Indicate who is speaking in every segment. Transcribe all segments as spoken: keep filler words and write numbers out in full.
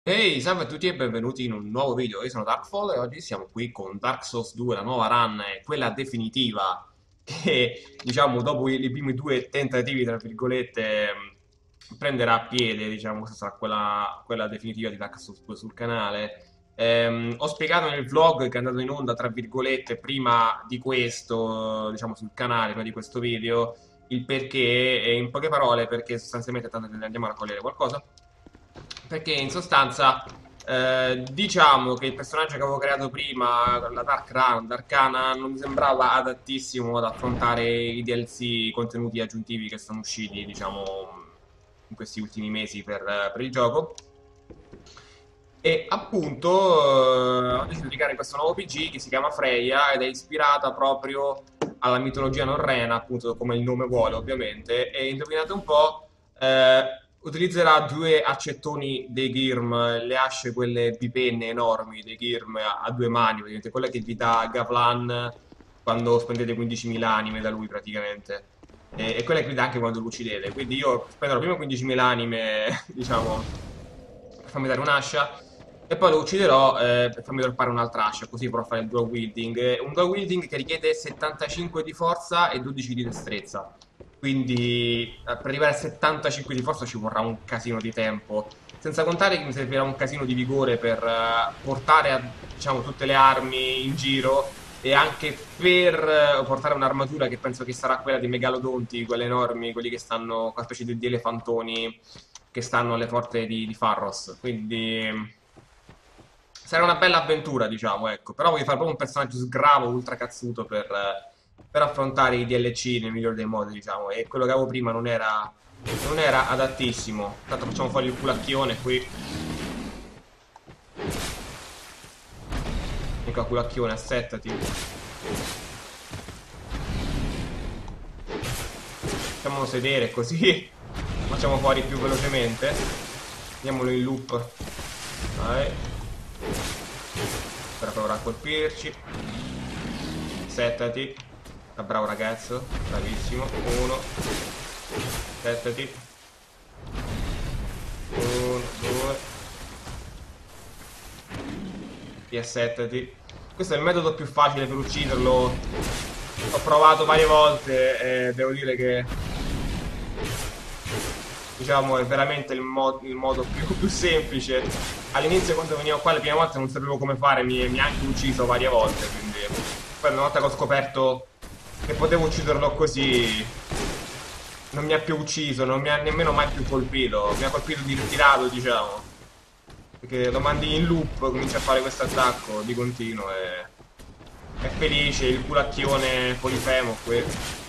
Speaker 1: Ehi, salve a tutti e benvenuti in un nuovo video. Io sono Darkfall e oggi siamo qui con Dark Souls due, la nuova run, eh, quella definitiva, che diciamo dopo i, i primi due tentativi, tra virgolette, mh, prenderà piede, diciamo, questa sarà quella, quella definitiva di Dark Souls due sul canale. Ehm, ho spiegato nel vlog che è andato in onda, tra virgolette, prima di questo, diciamo, sul canale, prima di questo video, il perché, e in poche parole, perché sostanzialmente tanto andiamo a raccogliere qualcosa. Perché in sostanza, eh, diciamo che il personaggio che avevo creato prima, la Dark Run, Darkana, non mi sembrava adattissimo ad affrontare i D L C, i contenuti aggiuntivi che sono usciti, diciamo, in questi ultimi mesi per, per il gioco. E appunto eh, ho deciso di creare questo nuovo P G che si chiama Freya ed è ispirata proprio alla mitologia norrena, appunto come il nome vuole ovviamente. E indovinate un po', eh, utilizzerà due accettoni dei Girm, le asce quelle bipenne enormi dei Girm a, a due mani, praticamente quella che vi dà Gavlan quando spendete quindicimila anime da lui praticamente. E, e quella che vi dà anche quando lo uccidete. Quindi io spenderò prima quindicimila anime, diciamo, per farmi dare un'ascia. E poi lo ucciderò eh, per farmi droppare un'altra ascia, così potrò fare il dual wielding. Eh, Un dual wielding che richiede settantacinque di forza e dodici di destrezza. Quindi eh, per arrivare a settantacinque di forza ci vorrà un casino di tempo. Senza contare che mi servirà un casino di vigore per eh, portare a, diciamo, tutte le armi in giro e anche per eh, portare un'armatura che penso che sarà quella di megalodonti, quelle enormi, quelli che stanno, una specie di, di elefantoni che stanno alle porte di, di Farros. Quindi sarà una bella avventura, diciamo, ecco. Però voglio fare proprio un personaggio sgravo, ultra cazzuto per, eh, per affrontare i D L C nel migliore dei modi, diciamo. E quello che avevo prima non era, non era adattissimo. Tanto facciamo fuori il culacchione qui. Mica culacchione, assettati. Facciamolo sedere così facciamo fuori più velocemente. Andiamolo in loop. Vai. Ora proverà a colpirci. Settati. Ah, bravo ragazzo. Bravissimo. Uno. Settati. Uno, due. Riassettati. Questo è il metodo più facile per ucciderlo. Ho provato varie volte e devo dire che diciamo è veramente il, mo- il modo più, più semplice. All'inizio quando venivo qua le prime volte non sapevo come fare, mi, mi ha anche ucciso varie volte, quindi poi una volta che ho scoperto che potevo ucciderlo così non mi ha più ucciso, non mi ha nemmeno mai più colpito, mi ha colpito di ritirato, diciamo. Perché lo mandi in loop, comincia a fare questo attacco di continuo e è felice, il culacchione polifemo qui.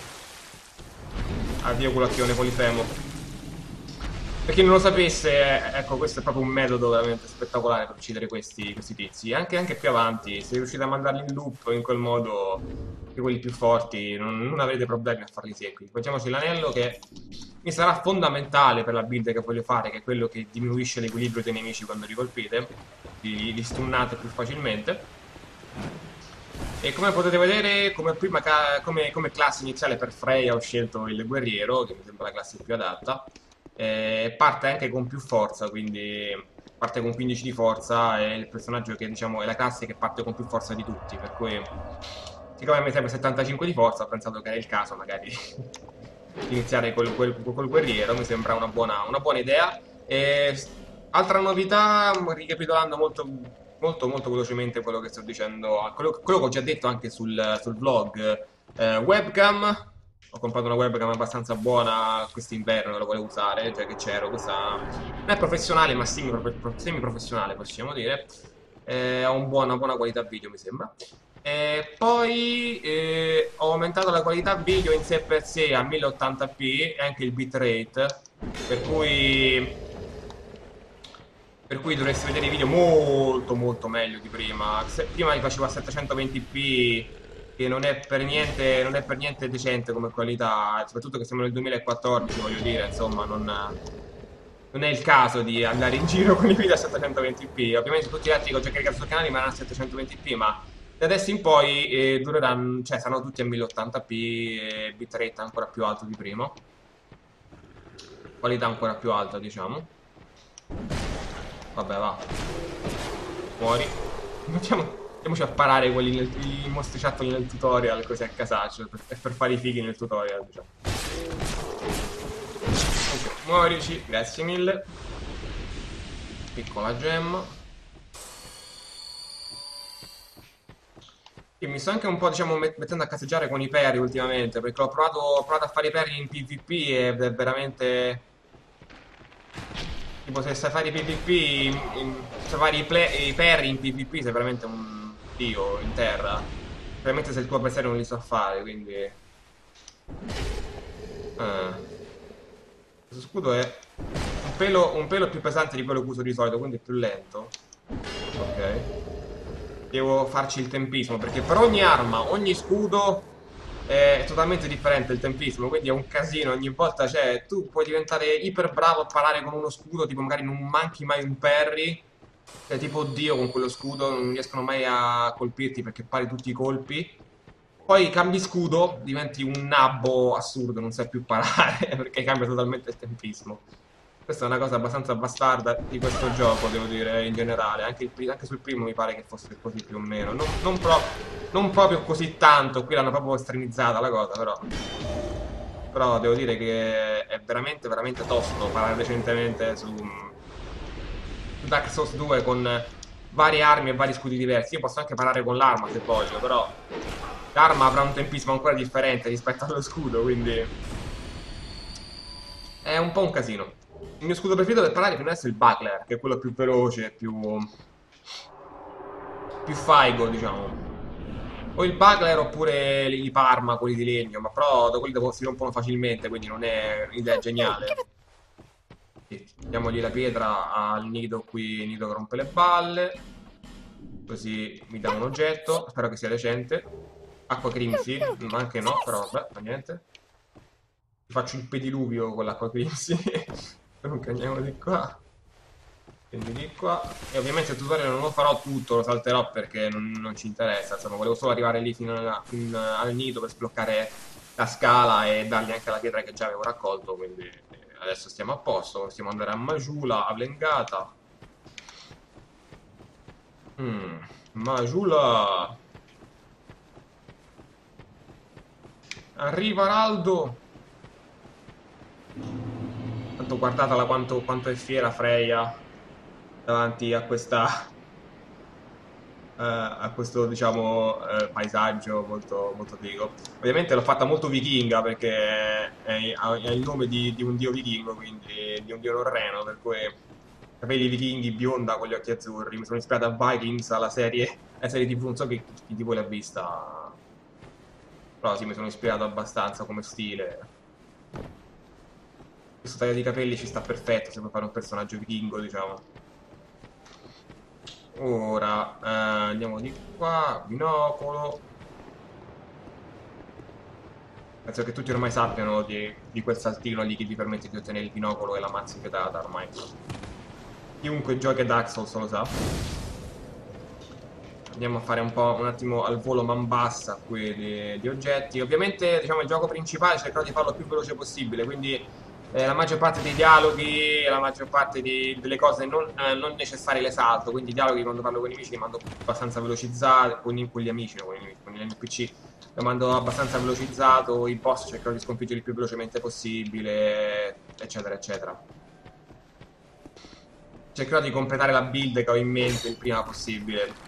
Speaker 1: Addio culacchione polifemo. Per chi non lo sapesse, eh, ecco, questo è proprio un metodo veramente spettacolare per uccidere questi, questi tizi. E anche, anche più avanti, se riuscite a mandarli in loop in quel modo, che quelli più forti, non, non avrete problemi a farli secchi. Facciamoci l'anello che mi sarà fondamentale per la build che voglio fare, che è quello che diminuisce l'equilibrio dei nemici quando li colpite, li, li stunnate più facilmente. E come potete vedere, come, prima ca- come, come classe iniziale per Freya ho scelto il guerriero, che mi sembra la classe più adatta. Eh, parte anche con più forza, quindi parte con quindici di forza, è il personaggio che diciamo è la classe che parte con più forza di tutti, per cui siccome mi serve settantacinque di forza ho pensato che era il caso magari di iniziare col, col- col guerriero, mi sembra una buona, una buona idea. E, altra novità, ricapitolando molto, molto, molto velocemente quello che sto dicendo, quello, quello che ho già detto anche sul, sul vlog, eh, webcam. Ho comprato una webcam abbastanza buona quest'inverno, la volevo usare, già che c'ero. Questa non è professionale, ma semi-professionale, possiamo dire. Eh, ha un buona, una buona qualità video, mi sembra. E poi eh, ho aumentato la qualità video in sé per sé a mille ottanta p e anche il bitrate, per cui per cui dovresti vedere i video molto molto meglio di prima. Se- prima li facevo a settecentoventi p, che non è per niente, non è per niente decente come qualità, soprattutto che siamo nel duemilaquattordici, voglio dire, insomma, non, non è il caso di andare in giro con i video a settecentoventi p. Ovviamente tutti gli altri che ho già caricato sul canale rimarranno a settecentoventi p, ma da adesso in poi eh, dureranno, cioè saranno tutti a mille ottanta p e bitrate ancora più alto di prima, qualità ancora più alta, diciamo. Vabbè, va. Muori. Mettiamo... Andiamoci a parare quelli nel, i mostriciattoli nel tutorial, così a casaccio, per, per fare i fighi nel tutorial, diciamo. Ok, muorici, grazie mille. Piccola gemma. E mi sto anche un po', diciamo, met mettendo a cazzeggiare con i parry ultimamente, perché ho provato, ho provato a fare i parry in PvP ed è veramente... Tipo, se sai fare i PvP, in, in, se fare i, play, i parry in PvP sei veramente un dio in terra. Veramente se il tuo avversario non li sa fare, quindi... Ah. Questo scudo è un pelo, un pelo più pesante di quello che uso di solito, quindi è più lento. Ok. Devo farci il tempismo, perché per ogni arma, ogni scudo è totalmente differente il tempismo, quindi è un casino ogni volta. Cioè, tu puoi diventare iper bravo a parare con uno scudo, tipo magari non manchi mai un parry. Cioè, tipo, oddio, con quello scudo non riescono mai a colpirti perché pari tutti i colpi. Poi cambi scudo, diventi un nabbo assurdo, non sai più parare perché cambia totalmente il tempismo. Questa è una cosa abbastanza bastarda di questo gioco, devo dire, in generale. Anche, il, anche sul primo mi pare che fosse così più o meno. Non, non, pro, non proprio così tanto, qui l'hanno proprio estremizzata la cosa, però. Però devo dire che è veramente, veramente tosto parare recentemente su, su Dark Souls due con varie armi e vari scudi diversi. Io posso anche parare con l'arma se voglio, però l'arma avrà un tempismo ancora differente rispetto allo scudo, quindi è un po' un casino. Il mio scudo preferito per parare fino adesso è il Buckler, che è quello più veloce, più... più faigo, diciamo. O il Buckler oppure i Parma, quelli di legno, ma però da quelli si rompono facilmente, quindi non è un'idea geniale. Sì, diamogli la pietra al nido qui, nido che rompe le balle. Così mi dà un oggetto, spero che sia decente. Acqua Crimsi, ma anche no, però vabbè, fa niente. Ti faccio il pediluvio con l'acqua Crimsi. Comunque andiamo di qua. Quindi di qua. E ovviamente il tutorial non lo farò tutto, lo salterò perché non, non ci interessa. Insomma, volevo solo arrivare lì fino, alla, fino al nido per sbloccare la scala e dargli anche la pietra che già avevo raccolto. Quindi adesso stiamo a posto. Possiamo andare a Majula, a Blengata. Mm, Majula. Arriva Raldo. Tanto guardatela quanto, quanto è fiera Freya davanti a questa eh, a questo diciamo eh, paesaggio molto, molto figo. Ovviamente l'ho fatta molto vichinga perché è, ha, ha il nome di, di un dio vichingo, quindi di un dio norreno, per cui capelli vichinghi, bionda con gli occhi azzurri. Mi sono ispirato a Vikings, alla serie, alla serie T V, non so chi, chi di voi l'ha vista, però sì, mi sono ispirato abbastanza come stile. Questo taglio di capelli ci sta perfetto se vuoi fare un personaggio vichingo, diciamo. Ora eh, andiamo di qua, binocolo. Penso che tutti ormai sappiano di, di quel saltino lì che ti permette di ottenere il binocolo e la mazza invietata ormai. Chiunque giochi a Dark Souls lo sa. Andiamo a fare un po' un attimo al volo man bassa qui di, di oggetti. Ovviamente, diciamo, il gioco principale cercherò di farlo il più veloce possibile, quindi eh, la maggior parte dei dialoghi, la maggior parte di, delle cose non, eh, non necessarie le salto, quindi i dialoghi quando parlo con i nemici li mando abbastanza velocizzati, con, con gli amici, non con, i nemici, con gli N P C lo mando abbastanza velocizzato, i boss cercherò di sconfiggerli il più velocemente possibile, eccetera, eccetera. Cercherò di completare la build che ho in mente il prima possibile.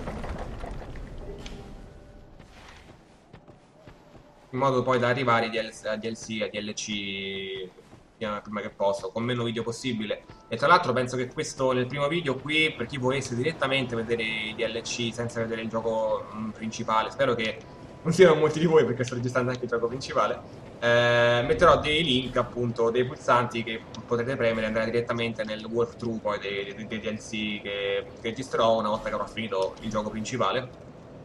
Speaker 1: In modo poi da arrivare a D L C e D L C prima che posso, con meno video possibile. E tra l'altro penso che questo nel primo video qui, per chi volesse direttamente vedere i D L C senza vedere il gioco mh, principale, spero che non siano molti di voi perché sto registrando anche il gioco principale, eh, metterò dei link, appunto, dei pulsanti che potete premere e andare direttamente nel walkthrough poi dei, dei, dei D L C che, che registrerò una volta che avrò finito il gioco principale.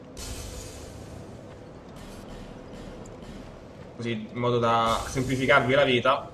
Speaker 1: Così in modo da semplificarvi la vita.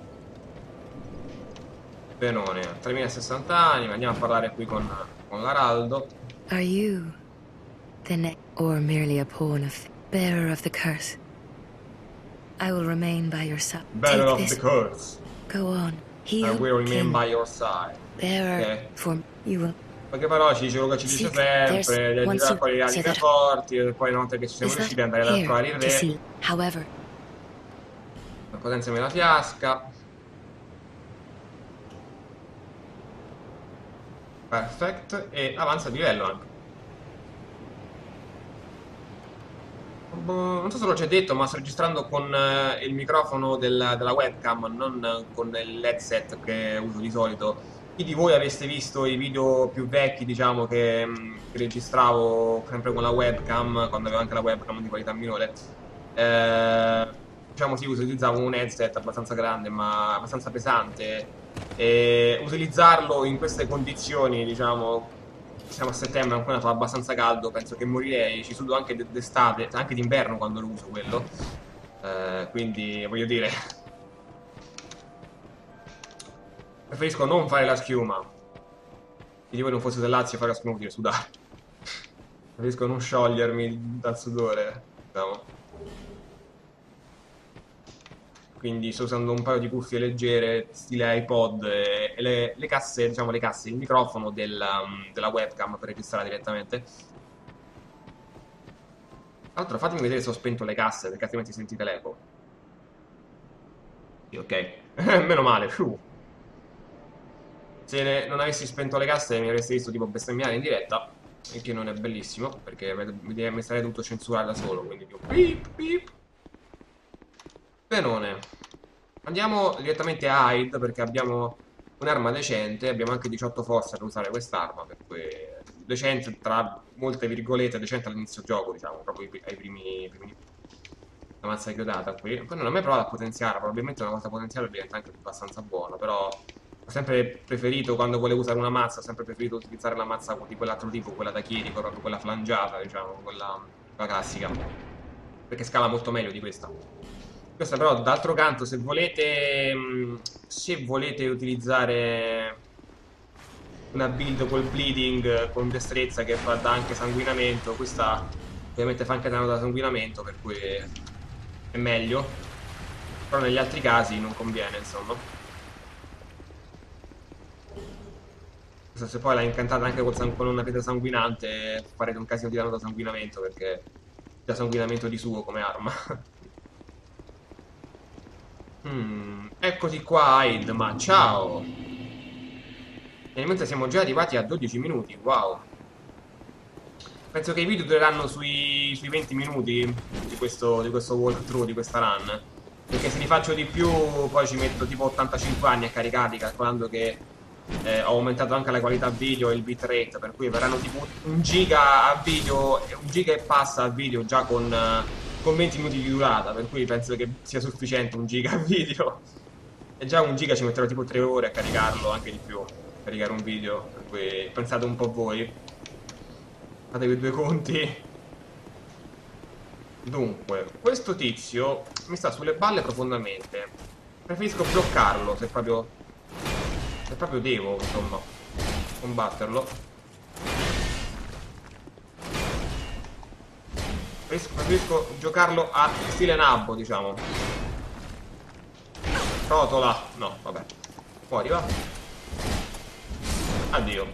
Speaker 1: Benone, tremilasessanta anni, andiamo a parlare qui con, con l'Araldo.
Speaker 2: Are you the next, or merely a pawn of bearer of the curse? I will remain by your side.
Speaker 1: Bearer of the curse.
Speaker 2: Go on.
Speaker 1: I will remain by your side.
Speaker 2: Bearer
Speaker 1: Ok.
Speaker 2: for you will
Speaker 1: Perché però ci dice quello che ci dice
Speaker 2: seek. There's
Speaker 1: sempre, gli
Speaker 2: one
Speaker 1: agirà
Speaker 2: soon,
Speaker 1: con le
Speaker 2: so
Speaker 1: anime
Speaker 2: that
Speaker 1: forti, e poi una volta che ci siamo
Speaker 2: is that
Speaker 1: riusciti ad andare a
Speaker 2: here
Speaker 1: trovare il
Speaker 2: to
Speaker 1: re,
Speaker 2: see. However,
Speaker 1: potenziami la fiasca. Perfect. E avanza di livello anche. Boh, non so se l'ho già detto, ma sto registrando con eh, il microfono del- della webcam, non eh, con l'headset che uso di solito. Chi di voi aveste visto i video più vecchi, diciamo, che, mh, che registravo sempre con la webcam, quando avevo anche la webcam di qualità minore, eh, diciamo sì, utilizzavo un headset abbastanza grande, ma abbastanza pesante. E utilizzarlo in queste condizioni, diciamo, siamo a settembre, ancora fa abbastanza caldo, penso che morirei, ci sudo anche d- d'estate, anche d'inverno quando lo uso quello. Eh, quindi voglio dire, preferisco non fare la schiuma. Se voi non fosse del Lazio fare la schiuma vuol dire sudare. Preferisco non sciogliermi dal sudore, diciamo. Quindi sto usando un paio di cuffie leggere, stile iPod, e, e le, le casse, diciamo le casse, il microfono della, della webcam per registrare direttamente. Tra l'altro fatemi vedere se ho spento le casse, perché altrimenti sentite l'eco. Sì, ok. Meno male. Fiu. Se ne- non avessi spento le casse mi avreste visto tipo bestemmiare in diretta, il che non è bellissimo, perché mi, mi- mi sarei dovuto censurare da solo, quindi più pip pip. Benone. Andiamo direttamente a Hyde, perché abbiamo un'arma decente, abbiamo anche diciotto forze per usare quest'arma, per cui decente tra molte virgolette, decente all'inizio gioco, diciamo, proprio ai ai primi, primi la mazza chiodata qui. Poi non ho mai provato a potenziarla, probabilmente una volta potenziata diventa anche abbastanza buona, però ho sempre preferito, quando volevo usare una mazza, ho sempre preferito utilizzare la mazza di quell'altro tipo, quella da chierico, proprio quella flangiata, diciamo, quella, quella classica, perché scala molto meglio di questa. Questa però, d'altro canto, se volete, mh, se volete utilizzare una build col bleeding, con destrezza che fa da anche sanguinamento, questa ovviamente fa anche danno da sanguinamento, per cui è meglio, però negli altri casi non conviene, insomma. Questa se poi l'ha incantata anche col san- con una pietra sanguinante, farete un casino di danno da sanguinamento, perché da sanguinamento di suo come arma. Hmm, eccoti qua, Aid, ma ciao! E mentre siamo già arrivati a dodici minuti, wow. Penso che i video dureranno sui, sui venti minuti di questo, di questo walkthrough, di questa run. Perché se li faccio di più, poi ci metto tipo ottantacinque anni a caricarli, calcolando che eh, ho aumentato anche la qualità video e il bitrate, per cui verranno tipo un giga a video, un giga e passa a video già con, eh, con venti minuti di durata, per cui penso che sia sufficiente un giga a video. E già un giga ci metterò tipo tre ore a caricarlo, anche di più, a caricare un video, per cui pensate un po' voi. Fatevi due conti. Dunque, questo tizio mi sta sulle balle profondamente. Preferisco bloccarlo se proprio, se proprio devo, insomma, combatterlo. Preferisco, preferisco giocarlo a stile nabbo, diciamo. Rotola. No, vabbè. Fuori va. Addio.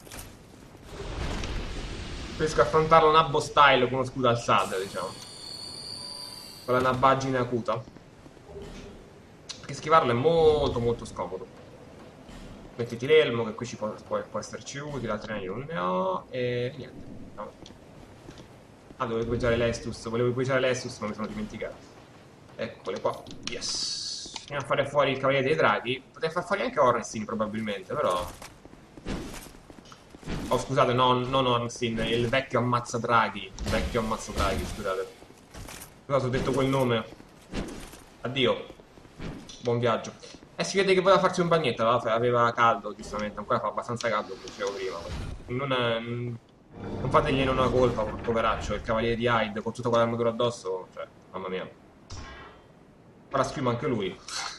Speaker 1: Preferisco affrontarlo nabbo style con uno scudo alzato, diciamo. Con la nabbaggine acuta. Perché schivarlo è molto molto scomodo. Mettiti l'elmo, che qui ci può, può, può esserci utile, altrimenti non ne ho. E niente. No. Ah, dovevo equipaggiare l'Estus. Volevo equipaggiare l'Estus, ma mi sono dimenticato. Eccole qua. Yes. Andiamo a fare fuori il Cavaliere dei Draghi. Potrei far fuori anche Ornstein, probabilmente, però... Oh, scusate, no, non Ornstein, il vecchio ammazza draghi. Il vecchio ammazza draghi, scusate. Cosa ho detto quel nome? Addio. Buon viaggio. Eh, si vede che voleva farsi un bagnetto, aveva, aveva caldo, giustamente. Ancora fa abbastanza caldo, come dicevo prima. Non, è- non fategli una colpa, poveraccio. Il cavaliere di Hyde con tutta quell'armatura addosso. Cioè, mamma mia. Ora schiuma anche lui.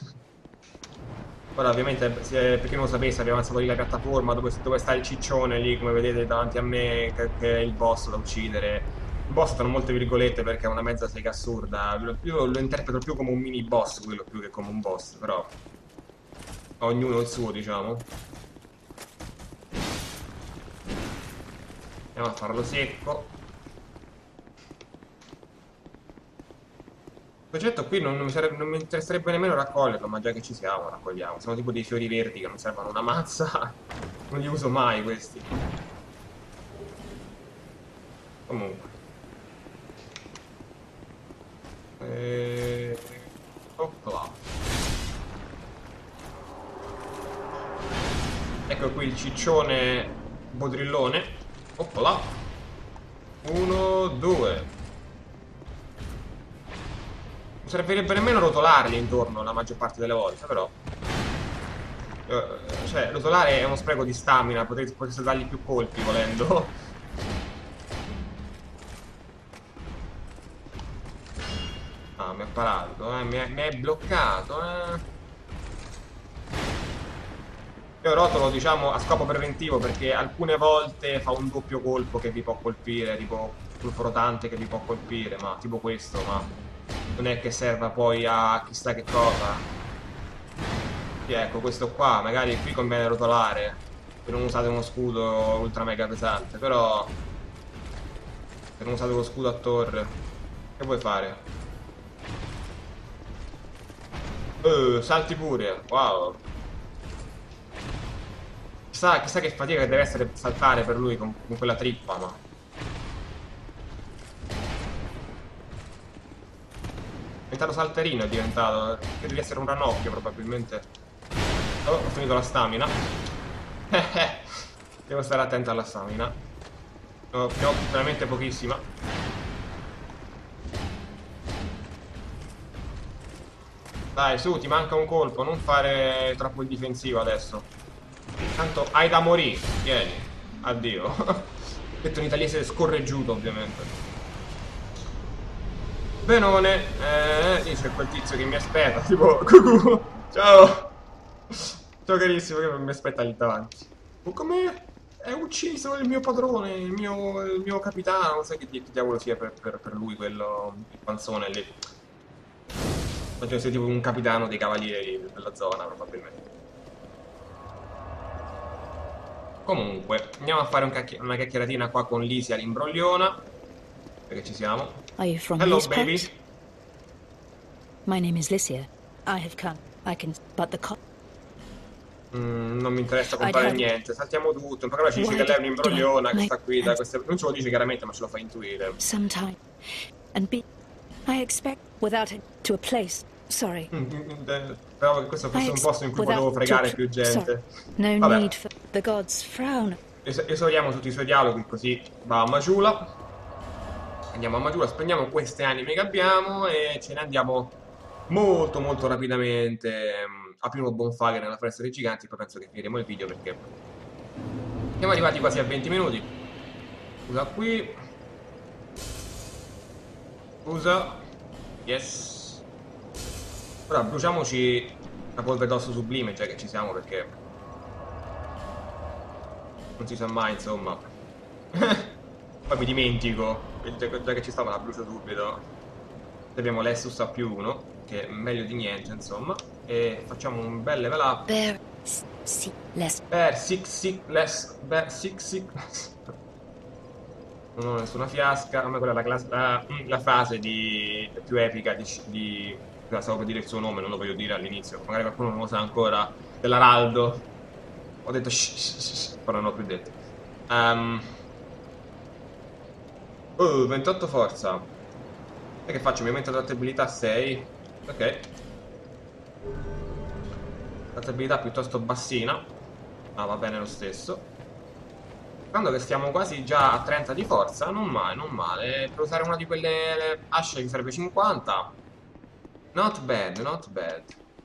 Speaker 1: Ora, ovviamente, se, per chi non lo sapesse, abbiamo alzato lì la piattaforma dove, dove sta il ciccione lì, come vedete davanti a me, che, che è il boss da uccidere. Il boss tra molte virgolette perché è una mezza sega assurda. Io lo interpreto più come un mini boss quello più che come un boss, però ognuno il suo, diciamo. Andiamo a farlo secco. Il progetto qui non, non mi sarebbe- non mi interesserebbe nemmeno raccoglierlo, ma già che ci siamo, raccogliamo. Sono tipo dei fiori verdi che non servono una mazza. Non li uso mai questi. Comunque. E... Opla. Ecco qui il ciccione bodrillone. Opla. Uno, due. Non servirebbe nemmeno rotolarli intorno la maggior parte delle volte, però. Eh, cioè, rotolare è uno spreco di stamina, potresti, potresti dargli più colpi volendo. Ah, mi è parato, eh, mi è, mi è bloccato, eh. Io rotolo, diciamo, a scopo preventivo perché alcune volte fa un doppio colpo che vi può colpire, tipo colpo rotante che vi può colpire, ma tipo questo, ma non è che serva poi a chissà che cosa. Sì, ecco, questo qua, magari qui conviene rotolare se non usate uno scudo ultra mega pesante, però se non usate lo scudo a torre, che vuoi fare? Uh, salti pure, wow. Chissà, chissà che fatica che deve essere saltare per lui con, con quella trippa, ma... È diventato salterino, è diventato... Credo di essere un ranocchio, probabilmente. Oh, ho finito la stamina. Devo stare attento alla stamina. Ne ho, ne ho veramente pochissima. Dai, su, ti manca un colpo, non fare troppo il difensivo adesso. Tanto hai da morire, vieni. Addio. Detto in italiese scorreggiuto, ovviamente. Benone, eh, lì c'è quel tizio che mi aspetta, tipo, cucù, ciao. Ciao carissimo, che mi aspetta lì davanti. Ma come è ucciso il mio padrone, il mio, il mio capitano, non sai che, di- che diavolo sia per, per- per lui quello, il panzone lì. Immagino sia tipo un capitano dei cavalieri della zona, probabilmente. Comunque, andiamo a fare un cacchi- una chiacchieratina qua con Lisia l'imbrogliona, perché ci siamo.
Speaker 3: Are you from
Speaker 1: Hello,
Speaker 3: these
Speaker 1: baby.
Speaker 3: parts? My name is Lycia. I have come. I can. But the co-
Speaker 1: Mm, non mi interessa
Speaker 3: I'd
Speaker 1: comprare
Speaker 3: heard.
Speaker 1: niente, saltiamo tutto. In programma ci dice
Speaker 3: Why
Speaker 1: che lei è
Speaker 3: did do I
Speaker 1: un'imbrogliona, che
Speaker 3: make
Speaker 1: sta qui da
Speaker 3: and
Speaker 1: queste... Non ce lo dice chiaramente, ma ce lo fa intuire.
Speaker 3: sometime and be? I expect without it to a place. Sorry.
Speaker 1: Mm, mm, mm, eh, Speravo che questo
Speaker 3: I
Speaker 1: fosse un posto in
Speaker 3: expect
Speaker 1: cui potevo
Speaker 3: without to a
Speaker 1: fregare
Speaker 3: pl-
Speaker 1: più
Speaker 3: Sorry.
Speaker 1: gente.
Speaker 3: No
Speaker 1: Vabbè,
Speaker 3: need for the gods frown.
Speaker 1: es esauriamo tutti i suoi dialoghi, così va a Majula. Andiamo a Majula, spendiamo queste anime che abbiamo e ce ne andiamo molto molto rapidamente mm, a primo bonfire nella foresta dei giganti. Poi penso che finiremo il video perché siamo arrivati quasi a venti minuti. Scusa qui. Scusa. Yes. Ora bruciamoci la polvere d'osso sublime, già che ci siamo, perché non si sa mai, insomma. Poi mi dimentico, già già che ci stava la brucio subito. Abbiamo l'Essus A più uno, che è meglio di niente, insomma. E facciamo un bel level up.
Speaker 2: Bear. See less.
Speaker 1: Per six six less. Per six six less. Non ho nessuna fiasca. A me quella è la, classe, la, la frase di, più epica di, di... Stavo per dire il suo nome, non lo voglio dire all'inizio. Magari qualcuno non lo sa ancora. Dell'Araldo. Ho detto shh, shh, shh, però non l'ho più detto. Um, oh, ventotto forza. E che faccio? Mi aumenta la trattabilità a sei. Ok. Trattabilità piuttosto bassina. Ma va bene lo stesso. Quando che stiamo quasi già a trenta di forza, non male, non male. Per usare una di quelle asce che sarebbe cinquanta. Not bad, not bad.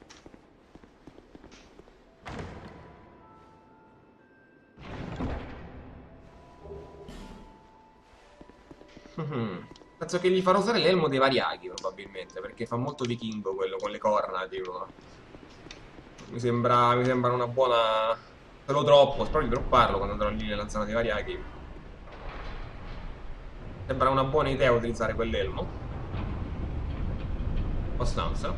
Speaker 1: Mhm. Penso che gli farò usare l'elmo dei variaghi, probabilmente, perché fa molto vichingo quello con le corna, tipo. Mi sembra, mi sembra una buona... Se lo droppo, spero di dropparlo quando andrò lì nella zona dei variaghi. Sembra una buona idea utilizzare quell'elmo. Abbastanza.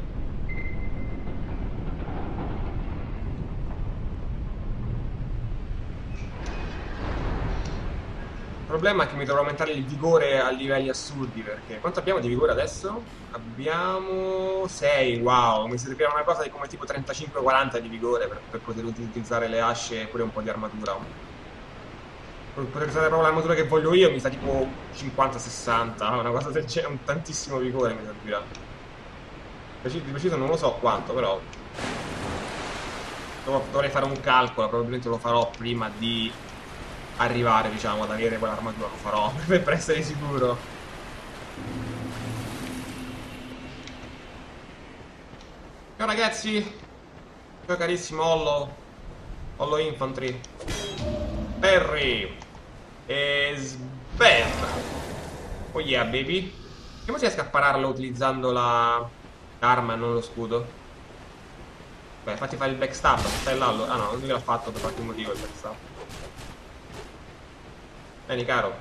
Speaker 1: problema è che mi dovrò aumentare il vigore a livelli assurdi, perché quanto abbiamo di vigore adesso? Abbiamo sei, wow, mi serviva una cosa di come tipo trentacinque quaranta di vigore per, per poter utilizzare le asce e pure un po' di armatura. Per poter usare proprio l'armatura che voglio io mi sta tipo cinquanta sessanta, una cosa del genere, un tantissimo vigore mi servirà. Di preciso non lo so quanto, però dovrei fare un calcolo, probabilmente lo farò prima di arrivare, diciamo, ad avere quell'armatura, lo farò per essere sicuro. Ciao ragazzi, ciao carissimo Hollow, Hollow Infantry, Perry e Sven. Oh yeah baby. Come si riesce a spararlo utilizzando la l'arma e non lo scudo? Beh, fatti fare il backstab, stai là allora. Ah no, non gliel'ha fatto per qualche motivo il backstab. Vieni caro.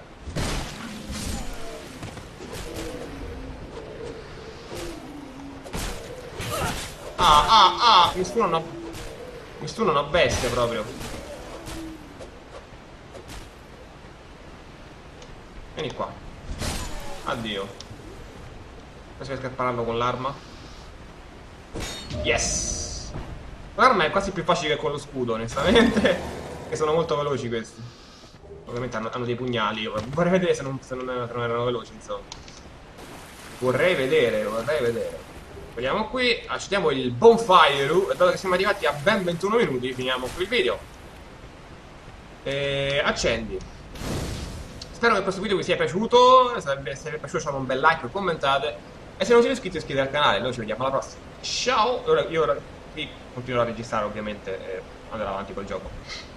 Speaker 1: Ah, ah, ah, mi stuna una... Mi stuna una bestia proprio. Vieni qua. Addio. Adesso riesco a spararlo con l'arma. Yes. L'arma è quasi più facile che con lo scudo, onestamente. Che sono molto veloci questi. Ovviamente hanno, hanno dei pugnali. Vorrei vedere se non, se non, se non erano veloci, insomma. Vorrei vedere, vorrei vedere. Vediamo qui, accettiamo il bonfire. E dato che siamo arrivati a ben ventuno minuti, finiamo qui il video. E accendi. Spero che questo video vi sia piaciuto. Se vi è piaciuto lasciate un bel like e commentate. E se non siete iscritti iscrivetevi al canale. Noi ci vediamo alla prossima. Ciao. Ora, io ora qui continuerò a registrare ovviamente e andrò avanti col gioco.